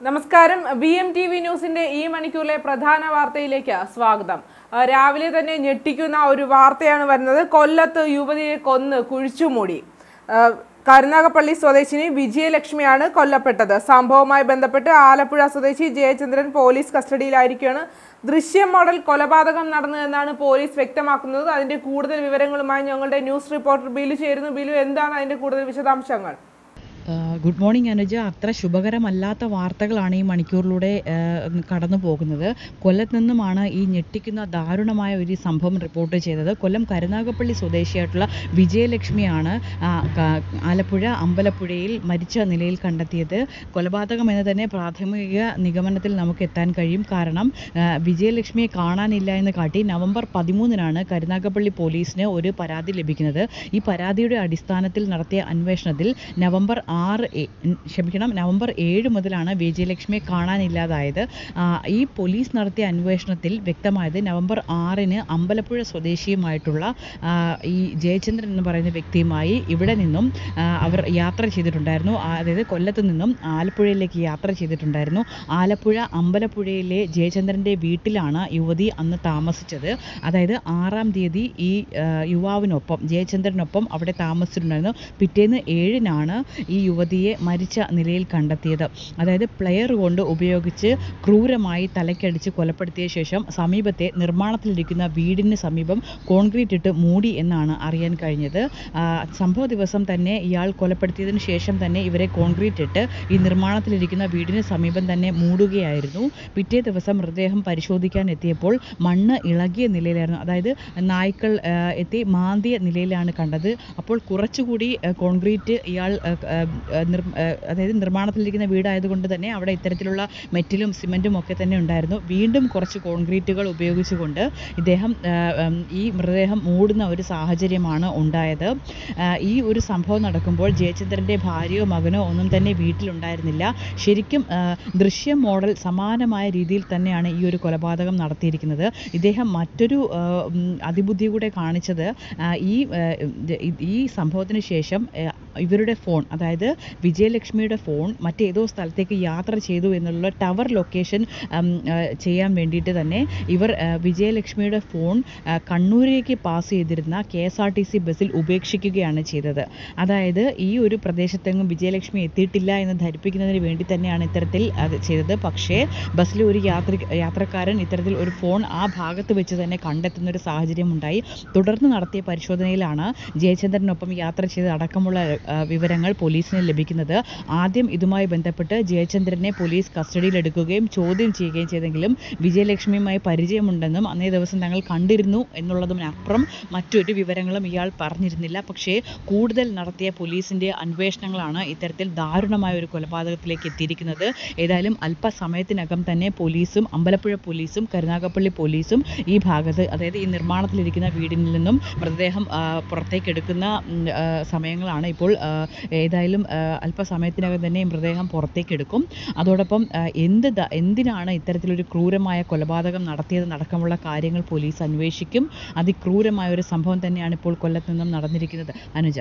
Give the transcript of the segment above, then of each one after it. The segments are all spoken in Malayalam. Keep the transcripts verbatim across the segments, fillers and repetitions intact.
നമസ്കാരം. ബി എം ടി വി ന്യൂസിന്റെ ഈ മണിക്കൂറിലെ പ്രധാന വാർത്തയിലേക്ക് സ്വാഗതം. രാവിലെ തന്നെ ഞെട്ടിക്കുന്ന ഒരു വാർത്തയാണ് വരുന്നത്. കൊല്ലത്ത് യുവതിയെ കൊന്ന് കുഴിച്ചുമൂടി. കരുനാഗപ്പള്ളി സ്വദേശിനി വിജയലക്ഷ്മിയാണ് കൊല്ലപ്പെട്ടത്. സംഭവവുമായി ബന്ധപ്പെട്ട് ആലപ്പുഴ സ്വദേശി ജയചന്ദ്രൻ പോലീസ് കസ്റ്റഡിയിലായിരിക്കുകയാണ്. ദൃശ്യം മോഡൽ കൊലപാതകം നടന്നതെന്നാണ് പോലീസ് വ്യക്തമാക്കുന്നത്. അതിന്റെ കൂടുതൽ വിവരങ്ങളുമായി ഞങ്ങളുടെ ന്യൂസ് റിപ്പോർട്ടർ ബിലു ചേരുന്നു. ബിലു, എന്താണ് അതിന്റെ കൂടുതൽ വിശദാംശങ്ങൾ? Good morning Anuja. അത്ര ശുഭകരമല്ലാത്ത വാർത്തകളാണ് ഈ മണിക്കൂറിലൂടെ കടന്നു പോകുന്നത്. കൊല്ലത്ത് നിന്നുമാണ് ഈ ഞെട്ടിക്കുന്ന ദാരുണമായ ഒരു സംഭവം റിപ്പോർട്ട് ചെയ്തത്. കൊല്ലം കരുനാഗപ്പള്ളി സ്വദേശിയായിട്ടുള്ള വിജയലക്ഷ്മിയാണ് ആലപ്പുഴ അമ്പലപ്പുഴയിൽ മരിച്ച നിലയിൽ കണ്ടെത്തിയത്. കൊലപാതകം എന്ന് തന്നെ പ്രാഥമിക നിഗമനത്തിൽ നമുക്ക് എത്താൻ കഴിയും. കാരണം വിജയലക്ഷ്മിയെ കാണാനില്ല എന്ന് കാട്ടി നവംബർ പതിമൂന്നിനാണ് കരുനാഗപ്പള്ളി പോലീസിന് ഒരു പരാതി ലഭിക്കുന്നത്. ഈ പരാതിയുടെ അടിസ്ഥാനത്തിൽ നടത്തിയ അന്വേഷണത്തിൽ നവംബർ ആറ് ക്ഷമിക്കണം നവംബർ ഏഴ് മുതലാണ് വിജയലക്ഷ്മിയെ കാണാനില്ലാതായത്. ഈ പോലീസ് നടത്തിയ അന്വേഷണത്തിൽ വ്യക്തമായത് നവംബർ ആറിന് അമ്പലപ്പുഴ സ്വദേശിയുമായിട്ടുള്ള ഈ ജയചന്ദ്രൻ എന്ന് പറയുന്ന വ്യക്തിയുമായി ഇവിടെ നിന്നും അവർ യാത്ര ചെയ്തിട്ടുണ്ടായിരുന്നു. അതായത് കൊല്ലത്ത് നിന്നും ആലപ്പുഴയിലേക്ക് യാത്ര ചെയ്തിട്ടുണ്ടായിരുന്നു. ആലപ്പുഴ അമ്പലപ്പുഴയിലെ ജയചന്ദ്രൻ്റെ വീട്ടിലാണ് യുവതി അന്ന് താമസിച്ചത്. അതായത് ആറാം തീയതി ഈ യുവാവിനൊപ്പം ജയചന്ദ്രനൊപ്പം അവിടെ താമസിച്ചിട്ടുണ്ടായിരുന്നു. പിറ്റേന്ന് ഏഴിനാണ് ഈ യുവതിയെ മരിച്ച നിലയിൽ കണ്ടെത്തിയത്. അതായത് പ്ലെയർ കൊണ്ട് ഉപയോഗിച്ച് ക്രൂരമായി തലക്കടിച്ച് കൊലപ്പെടുത്തിയ ശേഷം സമീപത്തെ നിർമ്മാണത്തിലിരിക്കുന്ന വീടിന് സമീപം കോൺക്രീറ്റ് ഇട്ട് മൂടി എന്നാണ് അറിയാൻ കഴിഞ്ഞത്. സംഭവ ദിവസം തന്നെ ഇയാൾ കൊലപ്പെടുത്തിയതിനു ശേഷം തന്നെ ഇവരെ കോൺക്രീറ്റ് ഇട്ട് ഈ നിർമ്മാണത്തിലിരിക്കുന്ന വീടിന് സമീപം തന്നെ മൂടുകയായിരുന്നു. പിറ്റേ ദിവസം മൃതദേഹം പരിശോധിക്കാൻ എത്തിയപ്പോൾ മണ്ണ് ഇളകിയ നിലയിലായിരുന്നു. അതായത് നായ്ക്കൾ എത്തി മാന്തിയ നിലയിലാണ് കണ്ടത്. അപ്പോൾ കുറച്ചുകൂടി കോൺക്രീറ്റ് ഇയാൾ അതായത് നിർമ്മാണത്തിലിരിക്കുന്ന വീടായതുകൊണ്ട് തന്നെ അവിടെ ഇത്തരത്തിലുള്ള മെറ്റിലും സിമെൻറ്റും ഒക്കെ തന്നെ ഉണ്ടായിരുന്നു. വീണ്ടും കുറച്ച് കോൺക്രീറ്റുകൾ ഉപയോഗിച്ചുകൊണ്ട് ഇദ്ദേഹം ഈ മൃതദേഹം മൂടുന്ന ഒരു സാഹചര്യമാണ് ഉണ്ടായത്. ഈ ഒരു സംഭവം നടക്കുമ്പോൾ ജയചന്ദ്രൻ്റെ ഭാര്യയോ മകനോ ഒന്നും തന്നെ വീട്ടിലുണ്ടായിരുന്നില്ല. ശരിക്കും ദൃശ്യം മോഡൽ സമാനമായ രീതിയിൽ തന്നെയാണ് ഈ ഒരു കൊലപാതകം നടത്തിയിരിക്കുന്നത്. ഇദ്ദേഹം മറ്റൊരു അതിബുദ്ധി കൂടെ കാണിച്ചത് ഈ ഈ സംഭവത്തിന് ശേഷം ഇവരുടെ ഫോൺ, അതായത് വിജയലക്ഷ്മിയുടെ ഫോൺ മറ്റേതോ സ്ഥലത്തേക്ക് യാത്ര ചെയ്തു എന്നുള്ള ടവർ ലൊക്കേഷൻ ചെയ്യാൻ വേണ്ടിയിട്ട് തന്നെ ഇവർ വിജയലക്ഷ്മിയുടെ ഫോൺ കണ്ണൂരിലേക്ക് പാസ് ചെയ്തിരുന്ന K S R T C ബസ്സിൽ ഉപേക്ഷിക്കുകയാണ് ചെയ്തത്. അതായത് ഈ ഒരു പ്രദേശത്തെങ്ങും വിജയലക്ഷ്മി എത്തിയിട്ടില്ല എന്ന് ധരിപ്പിക്കുന്നതിന് വേണ്ടി തന്നെയാണ് ഇത്തരത്തിൽ അത് ചെയ്തത്. പക്ഷേ ബസ്സിൽ ഒരു യാത്ര യാത്രക്കാരൻ ഇത്തരത്തിൽ ഒരു ഫോൺ ആ ഭാഗത്ത് വെച്ച് തന്നെ കണ്ടെത്തുന്ന ഒരു സാഹചര്യം ഉണ്ടായി. തുടർന്ന് നടത്തിയ പരിശോധനയിലാണ് ജയചന്ദ്രനൊപ്പം യാത്ര ചെയ്ത് അടക്കമുള്ള വിവരങ്ങൾ പോലീസിന് ലഭിക്കുന്നത്. ആദ്യം ഇതുമായി ബന്ധപ്പെട്ട് ജയചന്ദ്രനെ പോലീസ് കസ്റ്റഡിയിലെടുക്കുകയും ചോദ്യം ചെയ്യുകയും ചെയ്തെങ്കിലും വിജയലക്ഷ്മിയുമായി പരിചയമുണ്ടെന്നും അന്നേ ദിവസം തങ്ങൾ കണ്ടിരുന്നു എന്നുള്ളതിനപ്പുറം മറ്റൊരു വിവരങ്ങളും ഇയാൾ പറഞ്ഞിരുന്നില്ല. പക്ഷേ കൂടുതൽ നടത്തിയ പോലീസിൻ്റെ അന്വേഷണങ്ങളാണ് ഇത്തരത്തിൽ ദാരുണമായ ഒരു കൊലപാതകത്തിലേക്ക് എത്തിയിരിക്കുന്നത്. ഏതായാലും അല്പസമയത്തിനകം തന്നെ പോലീസും അമ്പലപ്പുഴ പോലീസും കരുനാഗപ്പള്ളി പോലീസും ഈ ഭാഗത്ത്, അതായത് ഈ നിർമ്മാണത്തിലിരിക്കുന്ന വീടിൽ നിന്നും മൃതദേഹം പുറത്തേക്ക് എടുക്കുന്ന സമയങ്ങളാണ് ഇപ്പോൾ. ഏതായാലും അല്പസമയത്തിനകം തന്നെ മൃതദേഹം പുറത്തേക്ക് എടുക്കും. അതോടൊപ്പം എന്ത് എന്തിനാണ് ഇത്തരത്തിലൊരു ക്രൂരമായ കൊലപാതകം നടത്തിയത് നടക്കമുള്ള കാര്യങ്ങൾ പോലീസ് അന്വേഷിക്കും. അതിക്രൂരമായ ഒരു സംഭവം തന്നെയാണ് ഇപ്പോൾ കൊല്ലത്ത് നിന്നും നടന്നിരിക്കുന്നത്. അനുജ,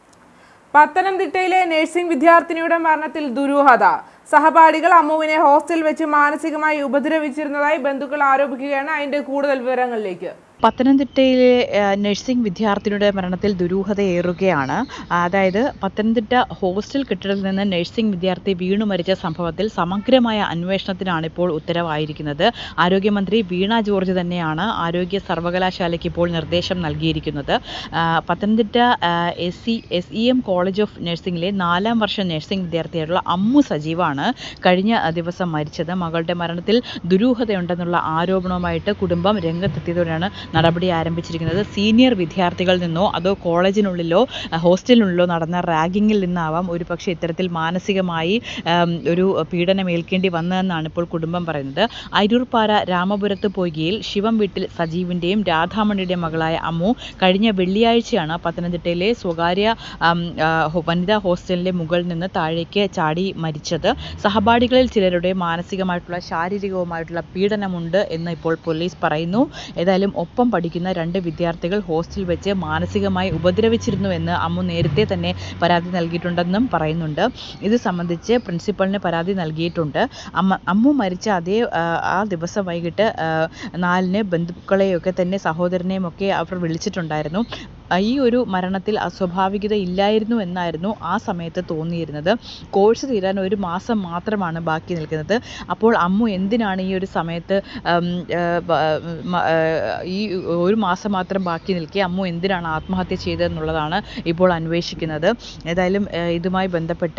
പത്തനംതിട്ടയിലെ നഴ്സിംഗ് വിദ്യാർത്ഥിനിയുടെ മരണത്തിൽ ദുരൂഹത. സഹപാഠികൾ അമ്മുവിനെ ഹോസ്റ്റലിൽ വെച്ച് മാനസികമായി ഉപദ്രവിച്ചിരുന്നതായി ബന്ധുക്കൾ ആരോപിക്കുകയാണ്. അതിന്റെ കൂടുതൽ വിവരങ്ങളിലേക്ക്. പത്തനംതിട്ടയിലെ നഴ്സിംഗ് വിദ്യാർത്ഥിനിയുടെ മരണത്തിൽ ദുരൂഹതയേറുകയാണ്. അതായത് പത്തനംതിട്ട ഹോസ്റ്റൽ കെട്ടിടത്തിൽ നിന്ന് നഴ്സിംഗ് വിദ്യാർത്ഥി വീണു മരിച്ച സംഭവത്തിൽ സമഗ്രമായ അന്വേഷണത്തിനാണ് ഇപ്പോൾ ഉത്തരവായിരിക്കുന്നത്. ആരോഗ്യമന്ത്രി വീണ ജോർജ് തന്നെയാണ് ആരോഗ്യ സർവകലാശാലയ്ക്ക് ഇപ്പോൾ നിർദ്ദേശം നൽകിയിരിക്കുന്നത്. Pathanamthitta S C S E M college of നഴ്സിംഗിലെ നാലാം വർഷ നഴ്സിംഗ് വിദ്യാർത്ഥിയായിട്ടുള്ള അമ്മു സജീവാണ് കഴിഞ്ഞ ദിവസം മരിച്ചത്. മകളുടെ മരണത്തിൽ ദുരൂഹതയുണ്ടെന്നുള്ള ആരോപണവുമായിട്ട് കുടുംബം രംഗത്തെത്തിയതോടെയാണ് നടപടി ആരംഭിച്ചിരിക്കുന്നത്. സീനിയർ വിദ്യാർത്ഥികളിൽ നിന്നോ അതോ കോളേജിനുള്ളിലോ ഹോസ്റ്റലിനുള്ളിലോ നടന്ന റാഗിങ്ങിൽ നിന്നാവാം ഒരു പക്ഷേ ഇത്തരത്തിൽ മാനസികമായി ഒരു പീഡനം ഏൽക്കേണ്ടി വന്നതെന്നാണ് ഇപ്പോൾ കുടുംബം പറയുന്നത്. അരൂർപ്പാറ രാമപുരത്ത് പൊയ്കയിൽ ശിവം വീട്ടിൽ സജീവിൻ്റെയും രാധാമണിയുടെയും മകളായ അമ്മു കഴിഞ്ഞ വെള്ളിയാഴ്ചയാണ് പത്തനംതിട്ടയിലെ സ്വകാര്യ വനിതാ ഹോസ്റ്റലിൻ്റെ മുകളിൽ നിന്ന് താഴേക്ക് ചാടി മരിച്ചത്. സഹപാഠികളിൽ ചിലരുടെ മാനസികമായിട്ടുള്ള ശാരീരികവുമായിട്ടുള്ള പീഡനമുണ്ട് എന്ന് ഇപ്പോൾ പോലീസ് പറയുന്നു. ഏതായാലും ഒപ്പം ഒപ്പം പഠിക്കുന്ന രണ്ട് വിദ്യാർത്ഥികൾ ഹോസ്റ്റലിൽ വെച്ച് മാനസികമായി ഉപദ്രവിച്ചിരുന്നുവെന്ന് അമ്മു നേരത്തെ തന്നെ പരാതി നൽകിയിട്ടുണ്ടെന്നും പറയുന്നുണ്ട്. ഇത് സംബന്ധിച്ച് പ്രിൻസിപ്പലിന് പരാതി നൽകിയിട്ടുണ്ട്. അമ്മ അമ്മു മരിച്ച അതേ ആ ദിവസം വൈകിട്ട് നാലിന് ബന്ധുക്കളെയൊക്കെ തന്നെ സഹോദരനെയും ഒക്കെ അവർ വിളിച്ചിട്ടുണ്ടായിരുന്നു. ഈ ഒരു മരണത്തിൽ അസ്വാഭാവികത ഇല്ലായിരുന്നു എന്നായിരുന്നു ആ സമയത്ത് തോന്നിയിരുന്നത്. കോഴ്സ് തീരാൻ ഒരു മാസം മാത്രമാണ് ബാക്കി നിൽക്കുന്നത്. അപ്പോൾ അമ്മു എന്തിനാണ് ഈ ഒരു സമയത്ത് ഈ ഒരു മാസം മാത്രം ബാക്കി നിൽക്കെ അമ്മു എന്തിനാണ് ആത്മഹത്യ ചെയ്തതെന്നുള്ളതാണ് ഇപ്പോൾ അന്വേഷിക്കുന്നത്. ഏതായാലും ഇതുമായി ബന്ധപ്പെട്ട്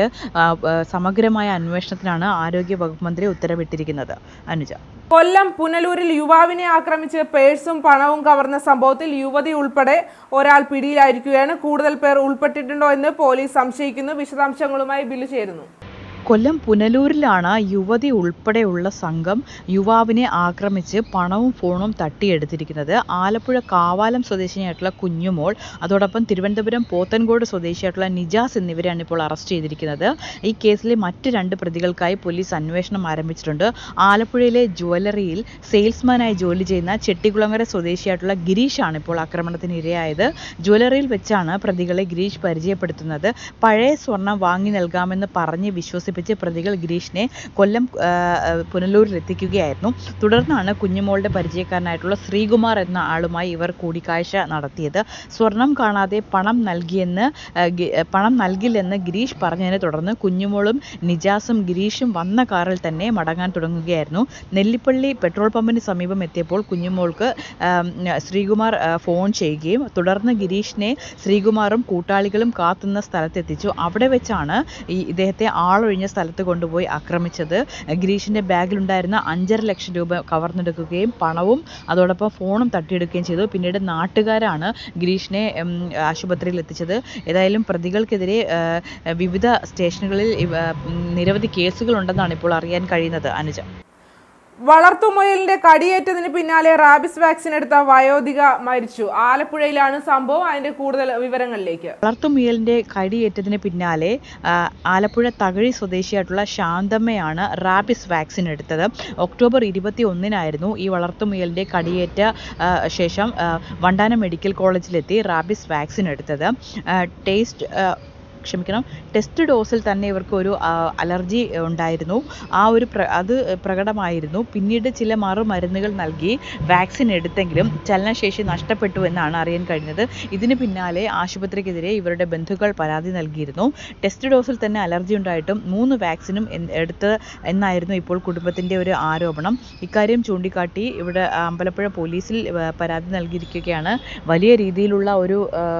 സമഗ്രമായ അന്വേഷണത്തിനാണ് ആരോഗ്യ വകുപ്പ് മന്ത്രി ഉത്തരവിട്ടിരിക്കുന്നത്. അനുജ, കൊല്ലം പുനലൂരിൽ യുവാവിനെ ആക്രമിച്ച് പേഴ്സും പണവും കവർന്ന സംഭവത്തിൽ യുവതി ഉൾപ്പെടെ ഒരാൾ പിടിയിലായിരിക്കുകയാണ്. കൂടുതൽ പേർ ഉൾപ്പെട്ടിട്ടുണ്ടോ എന്ന് പോലീസ് സംശയിക്കുന്നു. വിശദാംശങ്ങളുമായി ബിലു ചേരുന്നു. കൊല്ലം പുനലൂരിലാണ് യുവതി ഉൾപ്പെടെയുള്ള സംഘം യുവാവിനെ ആക്രമിച്ച് പണവും ഫോണും തട്ടിയെടുത്തിരിക്കുന്നത്. ആലപ്പുഴ കാവാലം സ്വദേശിനിയായിട്ടുള്ള കുഞ്ഞുമോൾ, അതോടൊപ്പം തിരുവനന്തപുരം പോത്തൻകോട് സ്വദേശിയായിട്ടുള്ള നിജാസ് എന്നിവരെയാണ് ഇപ്പോൾ അറസ്റ്റ് ചെയ്തിരിക്കുന്നത്. ഈ കേസിലെ മറ്റ് രണ്ട് പ്രതികൾക്കായി പോലീസ് അന്വേഷണം ആരംഭിച്ചിട്ടുണ്ട്. ആലപ്പുഴയിലെ ജ്വല്ലറിയിൽ സെയിൽസ്മാനായി ജോലി ചെയ്യുന്ന ചെട്ടികുളങ്ങര സ്വദേശിയായിട്ടുള്ള ഗിരീഷാണ് ഇപ്പോൾ ആക്രമണത്തിന് ഇരയായത്. ജ്വല്ലറിയിൽ വെച്ചാണ് പ്രതികളെ ഗിരീഷ് പരിചയപ്പെടുത്തുന്നത്. പഴയ സ്വർണം വാങ്ങി നൽകാമെന്ന് പറഞ്ഞ് വിശ്വസിപ്പിച്ച് പ്രതികൾ ഗിരീഷിനെ കൊല്ലം പുനലൂരിൽ എത്തിക്കുകയായിരുന്നു. തുടർന്നാണ് കുഞ്ഞുമോളുടെ പരിചയക്കാരനായിട്ടുള്ള ശ്രീകുമാർ എന്ന ആളുമായി ഇവർ കൂടിക്കാഴ്ച നടത്തിയത്. സ്വർണം കാണാതെ പണം നൽകിയെന്ന് പണം നൽകില്ലെന്ന് ഗിരീഷ് പറഞ്ഞതിനെ തുടർന്ന് കുഞ്ഞുമോളും നിജാസും ഗിരീഷും വന്ന കാറിൽ തന്നെ മടങ്ങാൻ തുടങ്ങുകയായിരുന്നു. നെല്ലിപ്പള്ളി പെട്രോൾ പമ്പിന് സമീപം എത്തിയപ്പോൾ കുഞ്ഞുമോൾക്ക് ശ്രീകുമാർ ഫോൺ ചെയ്യുകയും തുടർന്ന് ഗിരീഷിനെ ശ്രീകുമാറും കൂട്ടാളികളും കാത്തുന്ന സ്ഥലത്തെത്തിച്ചു. അവിടെ വെച്ചാണ് ഈ ഇദ്ദേഹത്തെ ആളൊഴിഞ്ഞ സ്ഥലത്ത് കൊണ്ടുപോയി ആക്രമിച്ചത്. ഗിരീഷിന്റെ ബാഗിലുണ്ടായിരുന്ന അഞ്ചര ലക്ഷം രൂപ കവർന്നെടുക്കുകയും പണവും അതോടൊപ്പം ഫോണും തട്ടിയെടുക്കുകയും ചെയ്തു. പിന്നീട് നാട്ടുകാരാണ് ഗിരീഷിനെ ആശുപത്രിയിൽ എത്തിച്ചത്. ഏതായാലും പ്രതികൾക്കെതിരെ വിവിധ സ്റ്റേഷനുകളിൽ നിരവധി കേസുകൾ ഉണ്ടെന്നാണ് ഇപ്പോൾ അറിയാൻ കഴിയുന്നത്. അനുജ, വളർത്തുമുയലിന്റെ കടിയേറ്റതിന് പിന്നാലെ റാബിസ് വാക്സിൻ എടുത്ത വയോധിക മരിച്ചു. ആലപ്പുഴയിലാണ് സംഭവം. അതിന്റെ കൂടുതൽ വിവരങ്ങളിലേക്ക്. വളർത്തുമുയലിന്റെ കടിയേറ്റതിന് പിന്നാലെ ആലപ്പുഴ തകഴി സ്വദേശിയായിട്ടുള്ള ശാന്തമ്മയാണ് റാബിസ് വാക്സിൻ എടുത്തത്. ഒക്ടോബർ ഇരുപത്തി ഒന്നിനായിരുന്നു ഈ വളർത്തുമുയലിന്റെ കടിയേറ്റ ശേഷം വണ്ടാനം മെഡിക്കൽ കോളേജിലെത്തി റാബിസ് വാക്സിൻ എടുത്തത്. ടേസ്റ്റ് ക്ഷമിക്കണം ടെസ്റ്റ് ഡോസിൽ തന്നെ ഇവർക്ക് ഒരു അലർജി ഉണ്ടായിരുന്നു. ആ ഒരു അത് പ്രകടമായിരുന്നു. പിന്നീട് ചില മറുമരുന്നുകൾ നൽകി വാക്സിൻ എടുത്തെങ്കിലും ചലനശേഷി നഷ്ടപ്പെട്ടു എന്നാണ് അറിയാൻ കഴിഞ്ഞത്. ഇതിന് പിന്നാലെ ആശുപത്രിക്കെതിരെ ഇവരുടെ ബന്ധുക്കൾ പരാതി നൽകിയിരുന്നു. ടെസ്റ്റ് ഡോസിൽ തന്നെ അലർജി ഉണ്ടായിട്ടും മൂന്ന് വാക്സിനും എടുത്ത് എന്നായിരുന്നു ഇപ്പോൾ കുടുംബത്തിൻ്റെ ഒരു ആരോപണം. ഇക്കാര്യം ചൂണ്ടിക്കാട്ടി ഇവിടെ അമ്പലപ്പുഴ പോലീസിൽ പരാതി നൽകിയിരിക്കുകയാണ്. വലിയ രീതിയിലുള്ള ഒരു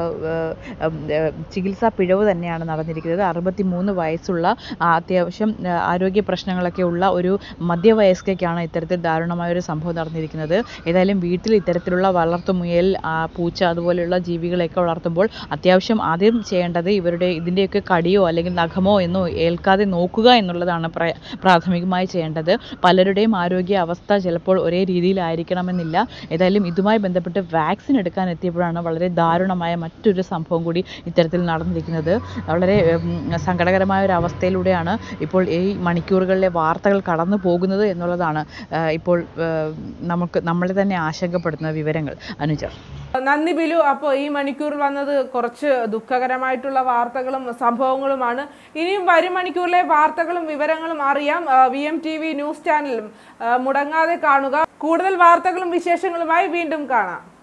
ചികിത്സാ പിഴവ് തന്നെയാണ് നടന്നിരിക്കുന്നത്. അറുപത്തി മൂന്ന് വയസ്സുള്ള അത്യാവശ്യം ആരോഗ്യ പ്രശ്നങ്ങളൊക്കെ ഉള്ള ഒരു മധ്യവയസ്കയ്ക്കാണ് ഇത്തരത്തിൽ ദാരുണമായ ഒരു സംഭവം നടന്നിരിക്കുന്നത്. ഏതായാലും വീട്ടിൽ ഇത്തരത്തിലുള്ള വളർത്തുമുയൽ, പൂച്ച അതുപോലെയുള്ള ജീവികളെയൊക്കെ വളർത്തുമ്പോൾ അത്യാവശ്യം ആദ്യം ചെയ്യേണ്ടത് ഇവരുടെ ഇതിൻ്റെയൊക്കെ കടിയോ അല്ലെങ്കിൽ നഖമോ എന്നോ ഏൽക്കാതെ നോക്കുക എന്നുള്ളതാണ് പ്രാഥമികമായി ചെയ്യേണ്ടത്. പലരുടെയും ആരോഗ്യ അവസ്ഥ ചിലപ്പോൾ ഒരേ രീതിയിലായിരിക്കണമെന്നില്ല. ഏതായാലും ഇതുമായി ബന്ധപ്പെട്ട് വാക്സിൻ എടുക്കാൻ എത്തിയപ്പോഴാണ് വളരെ ദാരുണമായ മറ്റൊരു സംഭവം കൂടി ഇത്തരത്തിൽ നടന്നിരിക്കുന്നത്. വളരെ സങ്കടകരമായ ഒരു അവസ്ഥയിലൂടെയാണ് ഇപ്പോൾ ഈ മണിക്കൂറുകളിലെ വാർത്തകൾ കടന്നു പോകുന്നത് എന്നുള്ളതാണ് ഇപ്പോൾ നമുക്ക് നമ്മളെ തന്നെ ആശങ്കപ്പെടുന്ന വിവരങ്ങൾ. അനുജ, നന്ദി ബിലു. അപ്പോൾ ഈ മണിക്കൂറിൽ വന്നത് കുറച്ച് ദുഃഖകരമായിട്ടുള്ള വാർത്തകളും സംഭവങ്ങളുമാണ്. ഇനിയും വരും മണിക്കൂറിലെ വാർത്തകളും വിവരങ്ങളും അറിയാം. V M T V news ചാനലും മുടങ്ങാതെ കാണുക. കൂടുതൽ വാർത്തകളും വിശേഷങ്ങളുമായി വീണ്ടും കാണാം.